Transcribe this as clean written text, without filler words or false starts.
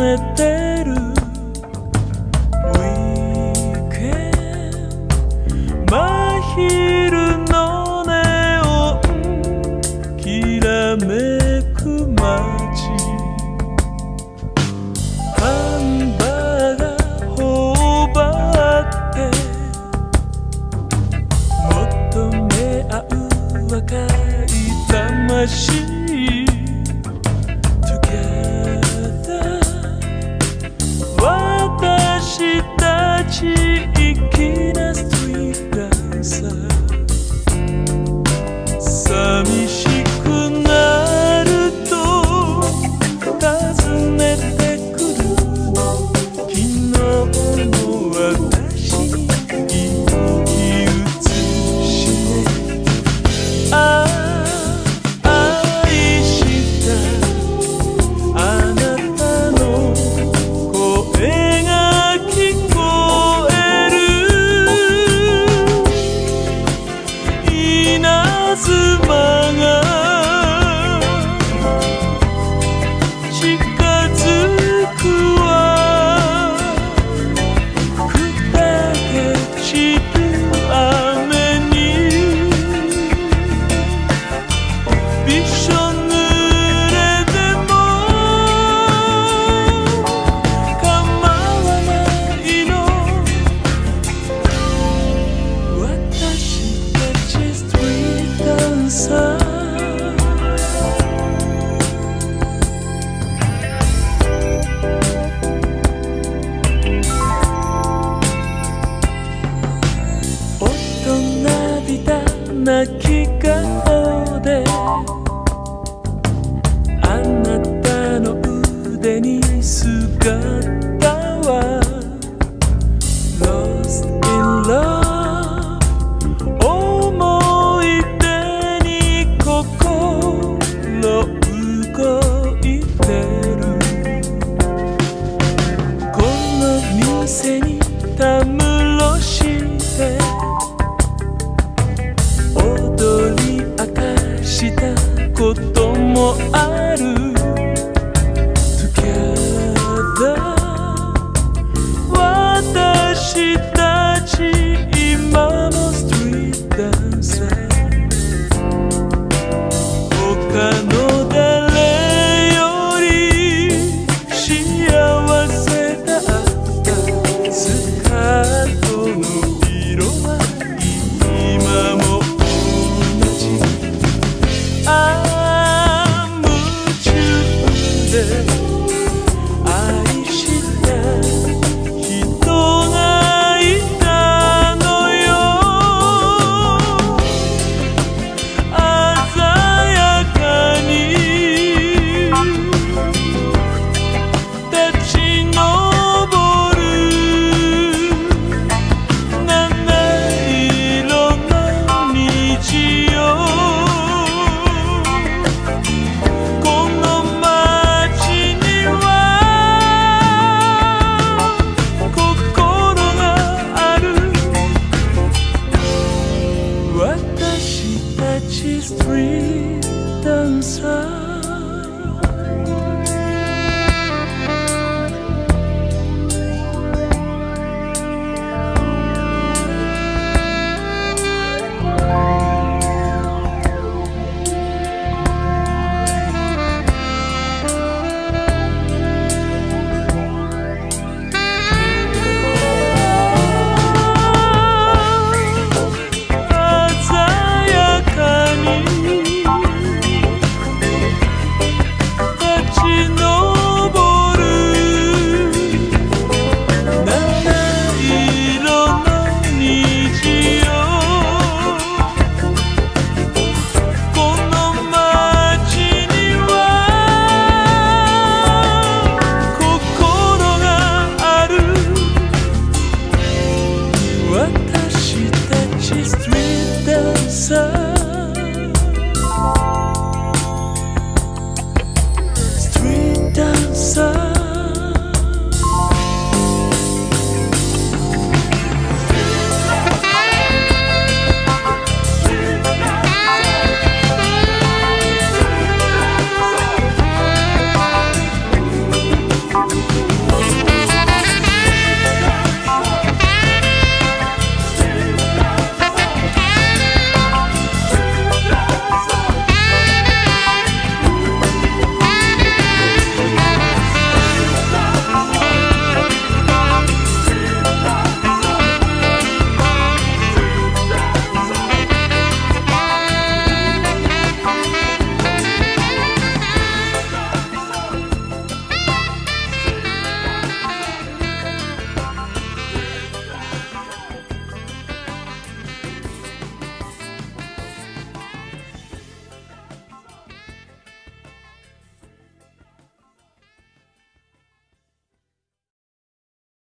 ねてるウィークエンド真昼のネオンきらめく街ハンバーガー頬張って求め合う若い魂私たち粋なストリートダンサー寂しくなると訪ねてくる昨日の私に生き写して愛したあなたの声が聞こえる稲妻が近づくわ砕け散る雨にびしょ濡れでも構わないの私たちストリートダンサー大人びた泣き顔であなたの腕に姿は Lost in love 思い出に心動いてるこの店にたむろして踊り明かしたこともある Together 私たち今もストリートダンサー他の誰より幸せだったスカートの色は今も同じ夢中で愛した人がいたのよ鮮やかに立ち上る七色の虹よこの街には心がある私たちストリートダンサー